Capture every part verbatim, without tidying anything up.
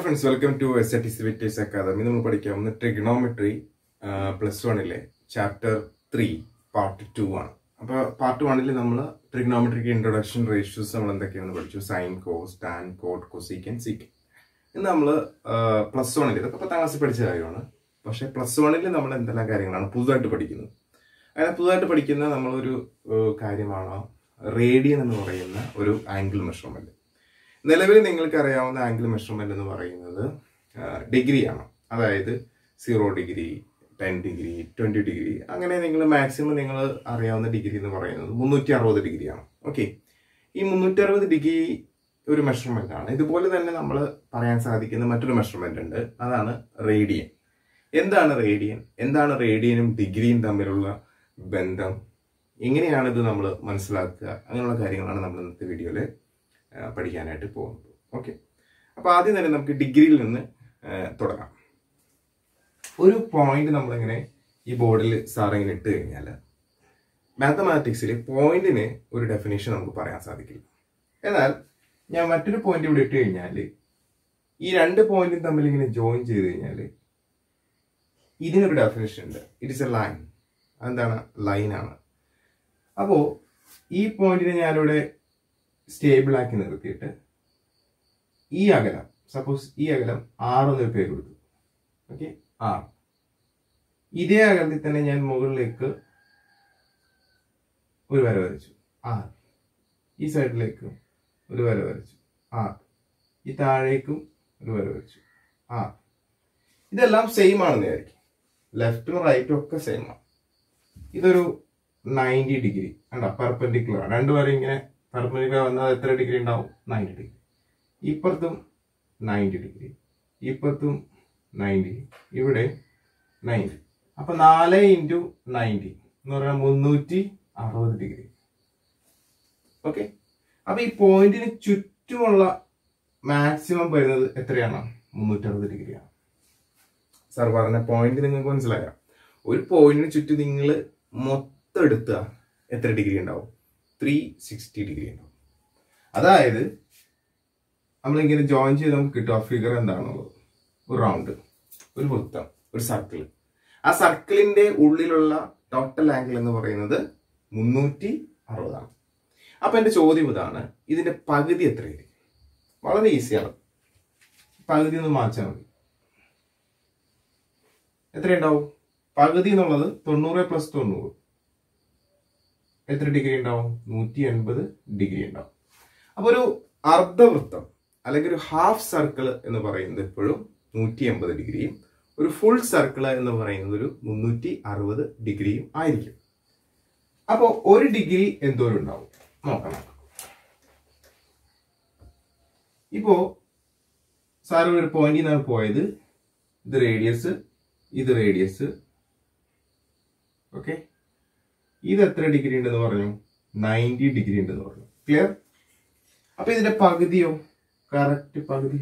Hello friends, welcome to S A T C Victors Academy. We will study Trigonometry uh, plus one chapter three part two. So, part one we will Trigonometry introduction ratios sine, cos, tan, cot, cosecant, secant. In the uh, plus one we will study plus one we will study and radian and angle measurement. നിലവിൽ നിങ്ങൾക്ക് അറിയാവുന്ന angle measurement എന്ന് പറയുന്നത് degree ആണ്. അതായത് zero degree, ten degree, twenty degree അങ്ങനെ നിങ്ങൾ maximum നിങ്ങൾ അറിയാവുന്ന ഡിഗ്രി എന്ന് പറയുന്നത് മുന്നൂറ്റി അറുപത് ഡിഗ്രിയാണ്. ഓക്കേ. ഈ മുന്നൂറ്റി അറുപത് ഡിഗ്രി ഒരു മെഷർമെന്റ് ആണ്. ഇതുപോലെ തന്നെ നമ്മൾ പറയാൻ സാധിക്കുന്ന മറ്റൊരു മെഷർമെന്റ് ഉണ്ട്. അതാണ് റേഡിയൻ. എന്താണ് റേഡിയൻ? എന്താണ് റേഡിയനും ഡിഗ്രിയും തമ്മിലുള്ള ബന്ധം? എങ്ങനെയാണ് ഇത് നമ്മൾ മനസ്സിലാക്കുക? അങ്ങനെയുള്ള കാര്യങ്ങളാണ് നമ്മൾ ഇന്നത്തെ വീഡിയോയിൽ പഠിക്കാനായിട്ട് പോകുന്നത്. ഓക്കെ. അപ്പോൾ ആദ്യം തന്നെ നമുക്ക് ഡിഗ്രിയിൽ നിന്ന് തുടങ്ങാം. ഒരു പോയിന്റ് നമ്മളിങ്ങനെ ഈ ബോർഡിൽ സാർ ഇങ്ങനെ ഇട്ട് കഴിഞ്ഞാൽ മാത്തമാറ്റിക്സിൽ പോയിന്റിന് ഒരു ഡെഫിനേഷൻ നമുക്ക് പറയാൻ സാധിക്കില്ല. എന്നാൽ ഞാൻ മറ്റൊരു പോയിന്റ് ഇവിടെ ഇട്ട് കഴിഞ്ഞാൽ ഈ രണ്ട് പോയിന്റും തമ്മിൽ ഇങ്ങനെ ജോയിൻ ചെയ്ത് കഴിഞ്ഞാൽ ഇതിനൊരു ഡെഫിനേഷൻ ഉണ്ട്. It is a line. അതെന്താണ്? ലൈനാണ്. അപ്പോൾ ഈ പോയിന്റിനെ ഞാനിവിടെ സ്റ്റേബിൾ ആക്കി നിർത്തിയിട്ട് ഈ അകലം, സപ്പോസ് ഈ അകലം ആർ എന്നൊരു പേര് കൊടുത്തു. Okay, R. ഇതേ അകലത്തിൽ തന്നെ ഞാൻ മുകളിലേക്ക് ഒരു വര വരച്ചു, ആർ. ഈ സൈഡിലേക്ക് ഒരു വര വരച്ചു, ആർ. ഈ താഴേക്കും ഒരു വര വരച്ചു, ആർ. ഇതെല്ലാം സെയിം ആണെന്ന് വിചാരിക്കും. ലെഫ്റ്റും റൈറ്റും ഒക്കെ സെയിം ആണ്. ഇതൊരു നയൻറ്റി ഡിഗ്രി കണ്ടോ, പെർപെൻഡിക്കുലർ ആണ്. രണ്ടുപേരും ഇങ്ങനെ പെർപെൻഡിക്കുലർ വന്നാൽ എത്ര ഡിഗ്രി ഉണ്ടാവും? Ninety degree. ഇപ്പുറത്തും നയൻറ്റി ഡിഗ്രി, ഇപ്പുറത്തും നയൻറ്റി, ഇവിടെ നയൻറ്റി. അപ്പൊ നാല് ഇൻറ്റു നയൻറ്റി എന്ന് പറഞ്ഞാൽ മുന്നൂറ്റി അറുപത് ഡിഗ്രി. ഓക്കെ. അപ്പൊ ഈ പോയിന്റിന് ചുറ്റുമുള്ള മാക്സിമം വരുന്നത് എത്രയാണ്? മുന്നൂറ്റി അറുപത് ഡിഗ്രിയാണ്. സാർ പറഞ്ഞ പോയിന്റ് നിങ്ങൾക്ക് മനസ്സിലായോ? ഒരു പോയിന്റിന് ചുറ്റും നിങ്ങൾ മൊത്തം എടുത്താൽ എത്ര ഡിഗ്രി ഉണ്ടാവും? ത്രീ സിക്സ്റ്റി ഡിഗ്രി ഉണ്ടാവും. അതായത് നമ്മളിങ്ങനെ ജോയിൻ ചെയ്ത് നമുക്ക് കിട്ടും ആ ഫിഗർ എന്താണുള്ളത്. ഒരു റൗണ്ട്, ഒരു വൃത്തം, ഒരു സർക്കിൾ. ആ സർക്കിളിന്റെ ഉള്ളിലുള്ള ടോട്ടൽ ആംഗിൾ എന്ന് പറയുന്നത് മുന്നൂറ്റി അറുപതാണ്. അപ്പൊ എന്റെ ചോദ്യം ഇതാണ്, ഇതിന്റെ പകുതി എത്രയായിരിക്കും? വളരെ ഈസിയാണ്. പകുതി ഒന്ന് മാറ്റാൻ മതി. എത്രയുണ്ടാവും? പകുതി എന്നുള്ളത് തൊണ്ണൂറ് പ്ലസ് തൊണ്ണൂറ് എത്ര ഡിഗ്രി ഉണ്ടാവും? നൂറ്റി എൺപത് ഡിഗ്രി ഉണ്ടാവും. അപ്പൊ ഒരു അർദ്ധവൃത്തം അല്ലെങ്കിൽ ഒരു ഹാഫ് സർക്കിൾ എന്ന് പറയുന്നത് എപ്പോഴും നൂറ്റി എൺപത് ഡിഗ്രിയും ഒരു ഫുൾ സർക്കിൾ എന്ന് പറയുന്നത് ഒരു മുന്നൂറ്റി അറുപത് ഡിഗ്രിയും ആയിരിക്കും. അപ്പോ ഒരു ഡിഗ്രി എന്തോരം ഉണ്ടാവും നോക്കണം. ഇപ്പോ സാർ ഒരു പോയിന്റിൽ നിന്നാണ് പോയത്. ഇത് റേഡിയസ്, ഇത് റേഡിയസ്. ഓക്കെ. ഇത് എത്ര ഡിഗ്രി ഉണ്ടെന്ന് പറഞ്ഞു? നയൻറ്റി ഡിഗ്രി ഉണ്ടെന്ന് പറഞ്ഞു. ക്ലിയർ? അപ്പൊ ഇതിന്റെ പകുതിയോ? കറക്റ്റ് പകുതി.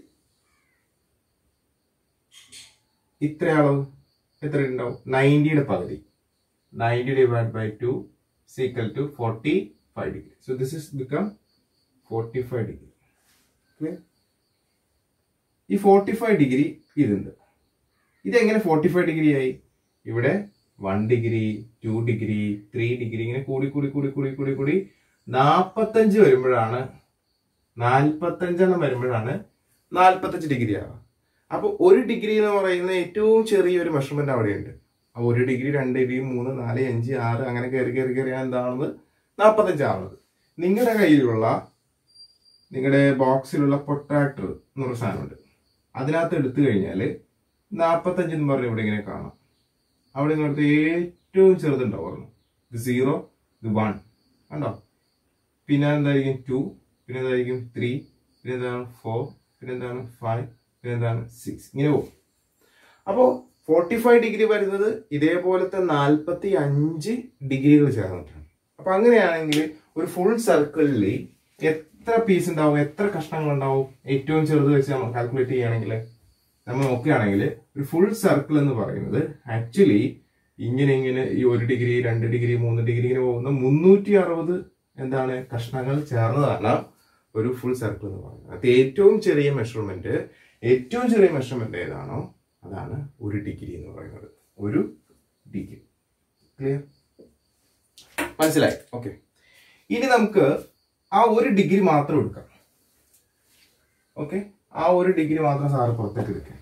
ഇത്ര അളവ് എത്ര ഉണ്ടാവും? നയൻറ്റിയുടെ പകുതി. Ninety divide by two equal to forty five degree. So this is become forty five degree. Clear? ഈ ഫോർട്ടി ഫൈവ് ഡിഗ്രി ഇതുണ്ട്. ഇതെങ്ങനെ ഫോർട്ടി ഫൈവ് ഡിഗ്രി ആയി? ഇവിടെ one degree, two degree, three degree ഇങ്ങനെ കൂടി കൂടി കൂടി കൂടി കൂടി കൂടി നാൽപ്പത്തഞ്ച് വരുമ്പോഴാണ് നാൽപ്പത്തഞ്ചെണ്ണം വരുമ്പോഴാണ് നാൽപ്പത്തഞ്ച് ഡിഗ്രി ആവുക. അപ്പൊ ഒരു ഡിഗ്രി എന്ന് പറയുന്ന ഏറ്റവും ചെറിയൊരു മെഷർമെന്റ് അവിടെയുണ്ട്. അപ്പൊ ഒരു ഡിഗ്രി, രണ്ട് ഡിഗ്രി, മൂന്ന്, നാല്, അഞ്ച്, ആറ് അങ്ങനെ കയറി കയറി കയറിയാണ് എന്താണെന്ന് നാൽപ്പത്തഞ്ചാവുന്നത്. നിങ്ങളുടെ കയ്യിലുള്ള നിങ്ങളുടെ ബോക്സിലുള്ള പൊട്ടാക്ടർ എന്നൊരു സാധനമുണ്ട്. അതിനകത്ത് എടുത്തു കഴിഞ്ഞാൽ നാൽപ്പത്തഞ്ച് എന്ന് പറഞ്ഞ് ഇവിടെ ഇങ്ങനെ കാണാം. അവിടെ ഇങ്ങോട്ട് ഏറ്റവും ചെറുതുണ്ടാവും. ഇത് സീറോ, ഇത് വൺ കണ്ടോ. പിന്നെ എന്തായിരിക്കും? ടു, പിന്നെ എന്തായിരിക്കും? ത്രീ, പിന്നെ എന്താണ്? ഫോർ, പിന്നെ എന്താണ്? ഫൈവ്, പിന്നെ എന്താണ്? സിക്സ്. ഇങ്ങനെ പോകും. അപ്പോ ഫോർട്ടി ഫൈവ് ഡിഗ്രി വരുന്നത് ഇതേപോലത്തെ നാൽപ്പത്തി അഞ്ച് ഡിഗ്രികൾ ചേർന്നിട്ടാണ്. അപ്പൊ അങ്ങനെയാണെങ്കിൽ ഒരു ഫുൾ സർക്കിളിൽ എത്ര പീസ് ഉണ്ടാവും? എത്ര കഷ്ണങ്ങൾ ഉണ്ടാവും? ഏറ്റവും ചെറുത് വെച്ച് നമ്മൾ കാൽക്കുലേറ്റ് ചെയ്യുകയാണെങ്കിൽ നമ്മൾ നോക്കുകയാണെങ്കിൽ ഒരു ഫുൾ സർക്കിൾ എന്ന് പറയുന്നത് ആക്ച്വലി ഇങ്ങനെ ഇങ്ങനെ ഈ ഒരു ഡിഗ്രി, രണ്ട് ഡിഗ്രി, മൂന്ന് ഡിഗ്രി ഇങ്ങനെ പോകുന്ന മുന്നൂറ്റി അറുപത് എന്താണ് കഷ്ണങ്ങൾ ചേർന്നതാണ് ഒരു ഫുൾ സർക്കിൾ എന്ന് പറയുന്നത്. അത് ഏറ്റവും ചെറിയ മെഷർമെന്റ് ഏറ്റവും ചെറിയ മെഷർമെന്റ് ഏതാണോ അതാണ് ഒരു ഡിഗ്രി എന്ന് പറയുന്നത്. ഒരു ഡിഗ്രി. ക്ലിയർ? മനസ്സിലായി? ഓക്കെ. ഇനി നമുക്ക് ആ ഒരു ഡിഗ്രി മാത്രം എടുക്കാം. ഓക്കെ, ആ ഒരു ഡിഗ്രി മാത്രം സാറ് പുറത്തേക്ക് എടുക്കാം.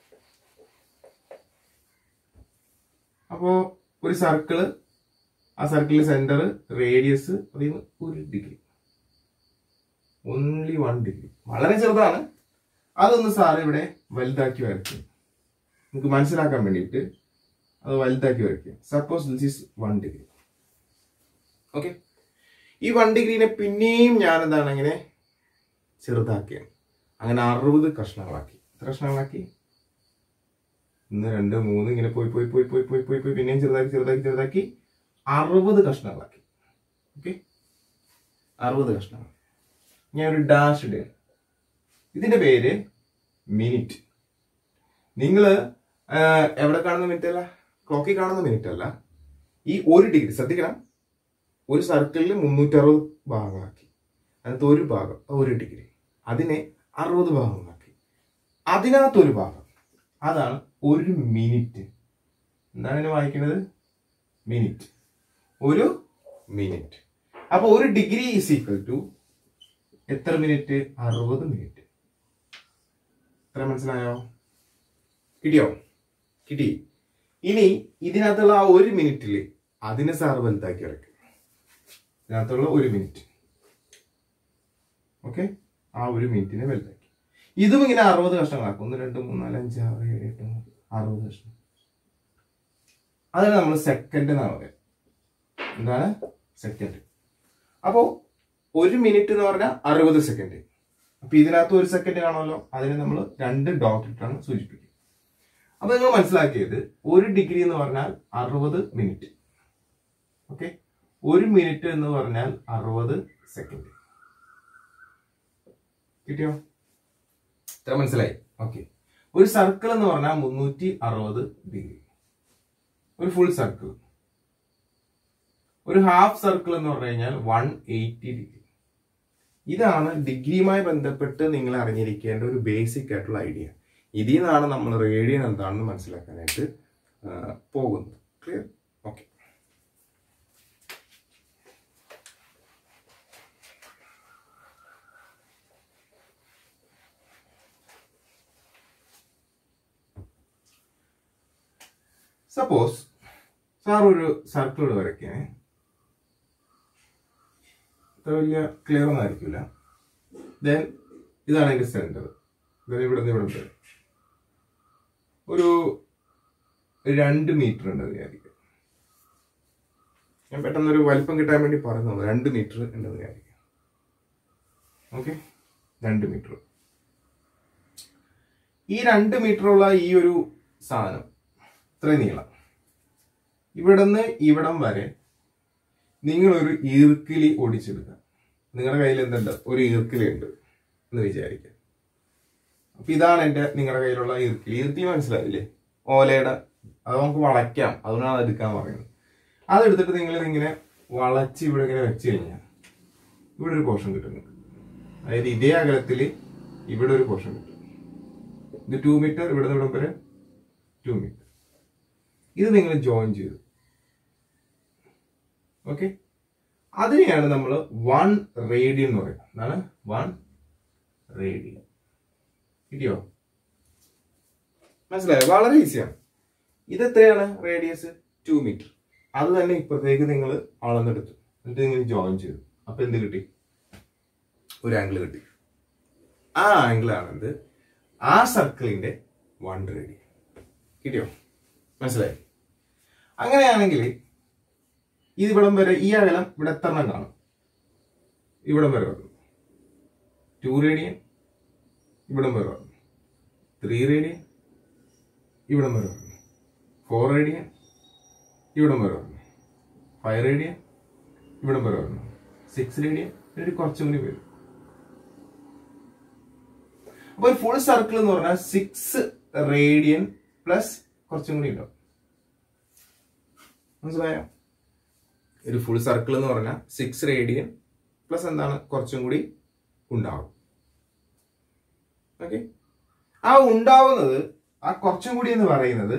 അപ്പോ ഒരു സർക്കിള്, ആ സർക്കിളിന്റെ സെന്റർ, റേഡിയസ് പറയുന്നത് ഒരു ഡിഗ്രി, ഓൺലി വൺ ഡിഗ്രി. വളരെ ചെറുതാണ്. അതൊന്ന് സാറ് ഇവിടെ വലുതാക്കി വരയ്ക്കും. നമുക്ക് മനസ്സിലാക്കാൻ വേണ്ടിയിട്ട് അത് വലുതാക്കി വരയ്ക്കും. Suppose this is one degree. Okay, ഈ വൺ ഡിഗ്രീനെ പിന്നെയും ഞാൻ എന്താണ് ഇങ്ങനെ ചെറുതാക്കിയാണ്. അങ്ങനെ അറുപത് കഷ്ണങ്ങളാക്കി. എത്ര കഷ്ണങ്ങളാക്കി? ഒന്ന് രണ്ട് മൂന്ന് ഇങ്ങനെ പോയി പോയി പോയി പോയി പോയി പോയി പോയി പിന്നെയും ചെറുതാക്കി ചെറുതാക്കി ചെറുതാക്കി അറുപത് കഷ്ണങ്ങളാക്കി. ഓക്കെ, അറുപത് കഷ്ണങ്ങൾ. ഞാൻ ഒരു ഡാഷ് ഇടുക. ഇതിന്റെ പേര് മിനിറ്റ്. നിങ്ങൾ എവിടെ കാണുന്ന മിനിറ്റ് അല്ല, ക്ലോക്കിൽ കാണുന്ന മിനിറ്റ് അല്ല. ഈ ഒരു ഡിഗ്രി ശ്രദ്ധിക്കണം. ഒരു സർക്കിളിൽ മുന്നൂറ്റി അറുപത് ഭാഗങ്ങളാക്കി. അതിനകത്ത് ഒരു ഭാഗം ഒരു ഡിഗ്രി, അതിനെ അറുപത് ഭാഗങ്ങളാക്കി. അതിനകത്തൊരു ഭാഗം, അതാണ് ഒരു മിനിറ്റ്. എന്താണ് ഇതിനെ വായിക്കുന്നത്? മിനിറ്റ്. ഒരു മിനിറ്റ്. അപ്പൊ ഒരു ഡിഗ്രി ഈസ് ഈക്വൽ ടു എത്ര മിനിറ്റ്? അറുപത് മിനിറ്റ്. എത്ര മനസ്സിലായോ? കിട്ടിയോ? കിട്ടി. ഇനി ഇതിനകത്തുള്ള ആ ഒരു മിനിറ്റില് അതിനെ സാറ് വലുതാക്കി ഇറക്കും. ഇതിനകത്തുള്ള ഒരു മിനിറ്റ്. ഓക്കെ, ആ ഒരു മിനിറ്റിനെ വലുതാക്കി. ഇതും ഇങ്ങനെ അറുപത് കഷ്ണങ്ങളാക്കും. ഒന്ന് രണ്ട് മൂന്ന് നാല് അഞ്ച് ആറ് ഏഴ് എട്ട് അറുപത് കഷ്ണം. അതാണ് നമ്മൾ സെക്കൻഡ് എന്നാണ് പറയുക. എന്താണ്? സെക്കൻഡ്. അപ്പോ ഒരു മിനിറ്റ് എന്ന് പറഞ്ഞാൽ അറുപത് സെക്കൻഡ്. അപ്പൊ ഇതിനകത്ത് ഒരു സെക്കൻഡ് കാണുമല്ലോ, അതിനെ നമ്മൾ രണ്ട് ഡോട്ട് ഇട്ടാണ് സൂചിപ്പിക്കുക. അപ്പൊ നിങ്ങൾ മനസ്സിലാക്കിയത് ഒരു ഡിഗ്രി എന്ന് പറഞ്ഞാൽ അറുപത് മിനിറ്റ്. ഓക്കെ, ഒരു മിനിറ്റ് എന്ന് പറഞ്ഞാൽ അറുപത് സെക്കൻഡ്. കിട്ടിയോ? ഇത്ര മനസ്സിലായി? ഓക്കെ. ഒരു സർക്കിൾ എന്ന് പറഞ്ഞാൽ മുന്നൂറ്റി അറുപത് ഡിഗ്രി. ഒരു ഫുൾ സർക്കിൾ. ഒരു ഹാഫ് സർക്കിൾ എന്ന് പറഞ്ഞു കഴിഞ്ഞാൽ വൺ എയ്റ്റി ഡിഗ്രി. ഇതാണ് ഡിഗ്രിയുമായി ബന്ധപ്പെട്ട് നിങ്ങൾ അറിഞ്ഞിരിക്കേണ്ട ഒരു ബേസിക് ആയിട്ടുള്ള ഐഡിയ. ഇതിൽ നിന്നാണ് നമ്മൾ റേഡിയൻ എന്താണെന്ന് മനസ്സിലാക്കാനായിട്ട് പോകുന്നത്. ക്ലിയർ? ഓക്കെ. സപ്പോസ് സാർ ഒരു സർക്കിൾ വരയ്ക്കേ. അത്ര വലിയ ക്ലിയർ ഒന്നും ആയിരിക്കില്ല. ദെൻ ഇതാണ് അതിന്റെ സെന്റർ. ദെൻ ഇവിടെ നിന്ന് ഇവിടെ വരെ ഒരു രണ്ട് മീറ്റർ ഉണ്ടെന്ന് വിചാരിക്കുക. ഞാൻ പെട്ടെന്നൊരു വലിപ്പം കിട്ടാൻ വേണ്ടി പറയുന്നത് രണ്ട് മീറ്റർ ഉണ്ടെന്ന് വിചാരിക്കുക. ഓക്കെ, രണ്ട് മീറ്റർ. ഈ രണ്ട് മീറ്ററുള്ള ഈ ഒരു സാധനം ഇത്രയും നീളം. ഇവിടെ നിന്ന് ഇവിടം വരെ നിങ്ങളൊരു ഈർക്കിലി ഓടിച്ചെടുക്കുക. നിങ്ങളുടെ കയ്യിൽ എന്തുണ്ട്? ഒരു ഈർക്കിലി ഉണ്ട് എന്ന് വിചാരിക്കുക. അപ്പൊ ഇതാണ് എന്റെ നിങ്ങളുടെ കയ്യിലുള്ള ഈർക്കിലി. ഈർക്കിലി മനസ്സിലായില്ലേ? ഓലയുടെ. അത് നമുക്ക് വളയ്ക്കാം, അതുകൊണ്ടാണ് അത് എടുക്കാൻ പറയുന്നത്. അതെടുത്തിട്ട് നിങ്ങൾ ഇങ്ങനെ വളച്ച് ഇവിടെ ഇങ്ങനെ വെച്ച് കഴിഞ്ഞാൽ ഇവിടെ ഒരു പോർഷൻ കിട്ടും നിങ്ങൾക്ക്. അതായത് ഇതേ അകലത്തിൽ ഇവിടെ ഒരു പോർഷൻ കിട്ടും. ഇത് ടു മീറ്റർ, ഇവിടെ നിന്ന് ഇവിടെ വരെ ടു മീറ്റർ. ഇത് നിങ്ങൾ ജോയിൻ ചെയ്തു. ഓക്കെ, അതിനെയാണ് നമ്മൾ വൺ റേഡിയൻ എന്ന് പറയുന്നത്. എന്താണ്? One radian. കിട്ടിയോ? മനസ്സിലായോ? വളരെ ഈസിയാണ്. ഇത് എത്രയാണ് റേഡിയസ്? Two metre. അത് തന്നെ ഇപ്പുറത്തേക്ക് നിങ്ങൾ അളന്നെടുത്തു, എന്നിട്ട് നിങ്ങൾ ജോയിൻ ചെയ്തു. അപ്പൊ എന്ത് കിട്ടി? ഒരു ആംഗിൾ കിട്ടി. ആ ആംഗിൾ ആണെന്ത്? ആ സർക്കിളിന്റെ വൺ റേഡിയൻ. കിട്ടിയോ? മനസ്സിലായി? അങ്ങനെയാണെങ്കിൽ ഇത് ഇവിടം വരെ ഈ അകലം ഇവിടെ എത്ര എണ്ണം കാണും? ഇവിടം വരെ വന്നു ടു റേഡിയൻ, ഇവിടം വരെ വന്നു ത്രീ റേഡിയൻ, ഇവിടം വരെ വന്നു ഫോർ റേഡിയൻ, ഇവിടം വരെ വന്നു ഫൈവ് റേഡിയൻ, ഇവിടം വരെ വന്നു സിക്സ് റേഡിയൻ. എന്നിട്ട് കുറച്ചും കൂടി വരും. അപ്പൊ ഒരു ഫുൾ സർക്കിൾ എന്ന് പറഞ്ഞാൽ സിക്സ് റേഡിയൻ പ്ലസ് കുറച്ചും കൂടി ഉണ്ടാവും. മനസ്സിലായോ? ഒരു ഫുൾ സർക്കിൾ എന്ന് പറഞ്ഞാൽ സിക്സ് റേഡിയൻ പ്ലസ് എന്താണ്? കുറച്ചും കൂടി ഉണ്ടാവും. ഓക്കെ, ആ ഉണ്ടാവുന്നത് ആ കുറച്ചും കൂടി എന്ന് പറയുന്നത്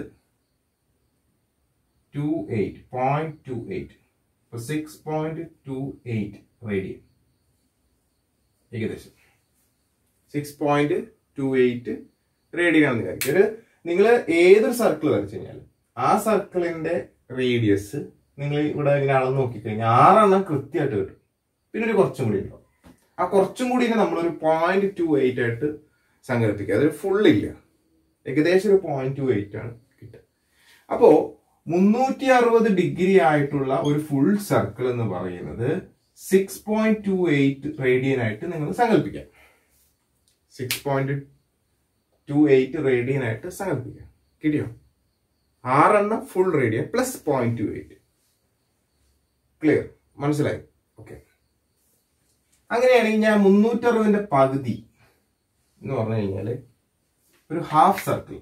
two eight point two eight six point two eight radian ഏകദേശം six point two eight radian ആണെന്ന് വിചാരിക്കും. ഒരു നിങ്ങൾ ഏതൊരു സർക്കിൾ വരച്ചു കഴിഞ്ഞാൽ ആ സർക്കിളിന്റെ റേഡിയസ് നിങ്ങൾ ഇവിടെ ഇങ്ങനെ അളന്ന് നോക്കിക്കഴിഞ്ഞാൽ ആറെണ്ണം കൃത്യമായിട്ട് കിട്ടും. പിന്നെ ഒരു കുറച്ചും കൂടി ഉണ്ടാവും. ആ കുറച്ചും കൂടി നമ്മളൊരു പോയിന്റ് ടു എയ്റ്റ് ആയിട്ട് സങ്കല്പിക്കുക. അതൊരു ഫുള്ളില്ല, ഏകദേശം ഒരു പോയിന്റ് ടു എയ്റ്റ് ആണ് കിട്ടുക. അപ്പോ മുന്നൂറ്റി അറുപത് ഡിഗ്രി ആയിട്ടുള്ള ഒരു ഫുൾ സർക്കിൾ എന്ന് പറയുന്നത് six point two eight radian ആയിട്ട് നിങ്ങൾ സങ്കല്പിക്കാം. Six point two eight radian ആയിട്ട് സങ്കല്പിക്കാം. കിട്ടിയോ? ആറെണ്ണം full radian plus point two eight. Clear? മനസ്സിലായി? ഓക്കെ. അങ്ങനെയാണെങ്കിൽ ഞാൻ മുന്നൂറ്റി അറുപതിന്റെ പകുതി എന്ന് പറഞ്ഞു കഴിഞ്ഞാല് ഒരു ഹാഫ് സർക്കിൾ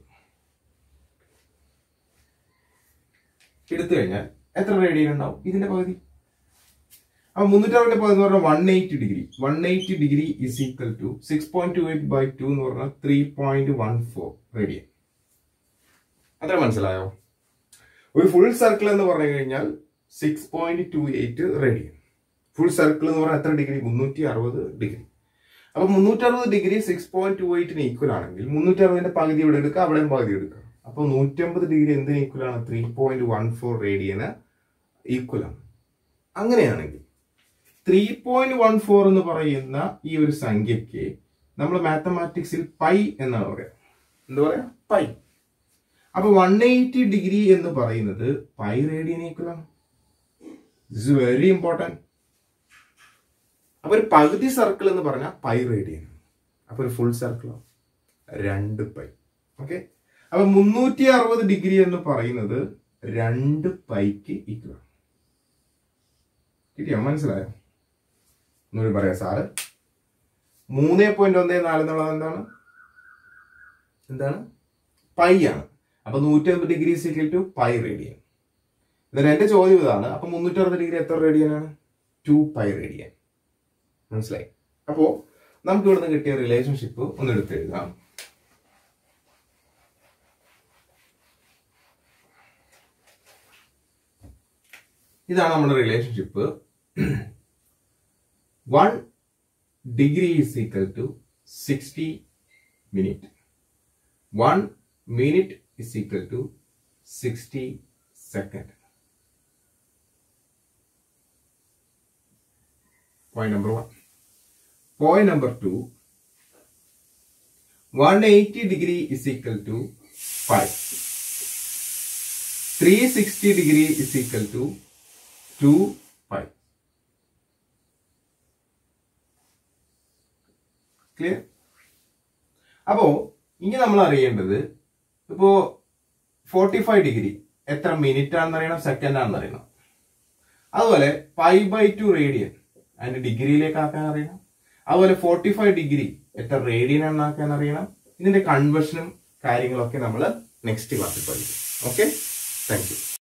എടുത്തു കഴിഞ്ഞാൽ എത്ര റേഡിയൻ ഉണ്ടാവും? ഇതിന്റെ പകുതി. അപ്പൊ മുന്നൂറ്റി അറുപതിന്റെ പകുതി എന്ന് പറഞ്ഞാൽ one eighty degree. One eighty degree is equal to six point two eight by two എന്ന് പറഞ്ഞാൽ three point one four radian. അത്ര മനസ്സിലായോ? ഒരു ഫുൾ സർക്കിൾ എന്ന് പറഞ്ഞു കഴിഞ്ഞാൽ six point two eight radian. Full circle എന്ന് പറഞ്ഞാൽ എത്ര ഡിഗ്രി? മുന്നൂറ്റി അറുപത് ഡിഗ്രി. അപ്പൊ മുന്നൂറ്റി അറുപത് ഡിഗ്രി സിക്സ് പോയിന്റ് ടു എയ്റ്റിന് ഈക്വൽ ആണെങ്കിൽ മുന്നൂറ്റി അറുപതിന്റെ പകുതി ഇവിടെ എടുക്കുക, അവിടെയും പകുതി എടുക്കുക. അപ്പൊ നൂറ്റി അമ്പത് ഡിഗ്രി എന്തിന് ഈക്വൽ ആണ്? ത്രീ പോയിന്റ് വൺ ഫോർ റേഡിയന് ഈക്വൽ ആണ്. അങ്ങനെയാണെങ്കിൽ ത്രീ പോയിന്റ് വൺ ഫോർ എന്ന് പറയുന്ന ഈ ഒരു സംഖ്യക്ക് നമ്മൾ മാത്തമാറ്റിക്സിൽ പൈ എന്നാണ് പറയാ. എന്താ പറയാ? പൈ. അപ്പൊ വൺ എയ്റ്റി ഡിഗ്രി എന്ന് പറയുന്നത് പൈ റേഡിയൻ ഈക്വൽ ആണ്. This is very important. അപ്പൊ ഒരു പകുതി സർക്കിൾ എന്ന് പറഞ്ഞാൽ പൈ റേഡിയൻ. അപ്പൊ ഒരു ഫുൾ സർക്കിളോ രണ്ട് പൈ. ഓക്കെ. അപ്പൊ മുന്നൂറ്റി അറുപത് ഡിഗ്രി എന്ന് പറയുന്നത് രണ്ട് പൈക്ക് ഈക്വൽ. കിട്ടിയോ? മനസ്സിലായോ? ഒന്നുകൂടി പറയാം സാറ്. മൂന്ന് പോയിന്റ് ഒന്ന് നാല് എന്നുള്ളത് എന്താണ്? എന്താണ്? പൈ ആണ്. അപ്പൊ നൂറ്റി അമ്പത് degree equal to pi radian. എന്നിട്ട് എന്റെ ചോദ്യം ഇതാണ്, അപ്പൊ മുന്നൂറ്റി അറുപത് ഡിഗ്രി എത്ര റേഡിയൻ ആണ്? Two pi radian. മനസ്സിലായി? അപ്പോ നമുക്ക് ഇവിടുന്ന് കിട്ടിയ റിലേഷൻഷിപ്പ് ഒന്ന് എടുത്ത് എഴുതാം. ഇതാണ് നമ്മുടെ relationship. One degree is equal to sixty minute. One minute is equal to sixty second. Point number one. Point number two. one hundred eighty degree is equal to five. three hundred sixty degree is equal to two pi. Clear? അപ്പോ ഇനി നമ്മൾ അറിയേണ്ടത് ഇപ്പോ forty five degree എത്ര minute ആണെന്ന് അറിയണം, second ആണെന്ന് അറിയണം. അതുപോലെ പൈ ബൈ ടു റേഡിയൻ അതിന്റെ ഡിഗ്രിയിലേക്ക് ആക്കാൻ അറിയണം. അതുപോലെ ഫോർട്ടി ഫൈവ് ഡിഗ്രി എത്ര റേഡിയൻ ആണെന്ന് ആക്കാൻ അറിയണം. ഇതിന്റെ കൺവേർഷനും കാര്യങ്ങളൊക്കെ നമ്മൾ നെക്സ്റ്റ് ക്ലാസ്സിൽ പഠിക്കും. Okay, thank U.